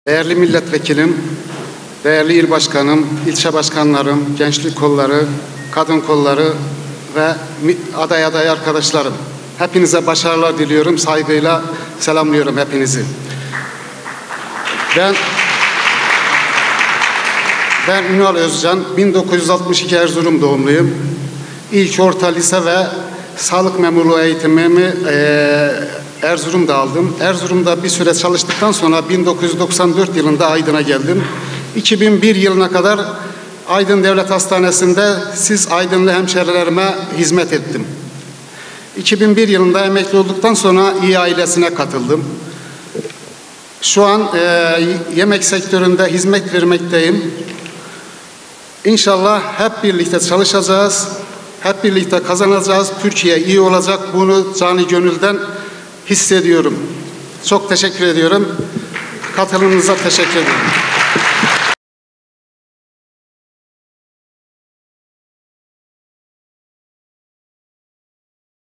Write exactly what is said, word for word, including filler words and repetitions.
Değerli milletvekilim, değerli il başkanım, ilçe başkanlarım, gençlik kolları, kadın kolları ve aday aday arkadaşlarım. Hepinize başarılar diliyorum, saygıyla selamlıyorum hepinizi. Ben ben Ünal Özcan, bin dokuz yüz altmış iki Erzurum doğumluyum. İlk orta lise ve sağlık memurluğu eğitimimi e, Erzurum'da aldım. Erzurum'da bir süre çalıştıktan sonra bin dokuz yüz doksan dört yılında Aydın'a geldim. iki bin bir yılına kadar Aydın Devlet Hastanesi'nde siz Aydınlı hemşerilerime hizmet ettim. iki bin bir yılında emekli olduktan sonra İyi ailesine katıldım. Şu an e, yemek sektöründe hizmet vermekteyim. İnşallah hep birlikte çalışacağız, hep birlikte kazanacağız. Türkiye iyi olacak, bunu canı gönülden hissediyorum. Çok teşekkür ediyorum. Katılımınıza teşekkür ederim.